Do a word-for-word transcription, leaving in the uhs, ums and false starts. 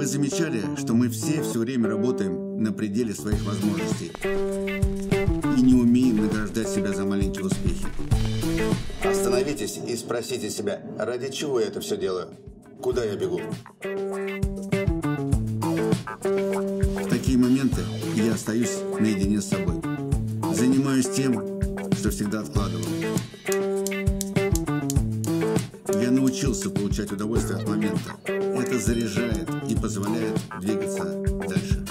Вы замечали, что мы все все время работаем на пределе своих возможностей и не умеем награждать себя за маленькие успехи? Остановитесь и спросите себя, ради чего я это все делаю? Куда я бегу? В такие моменты я остаюсь наедине с собой. Занимаюсь тем, что всегда откладывал. Я научился получать удовольствие от момента. Это заряжает и позволяет двигаться дальше.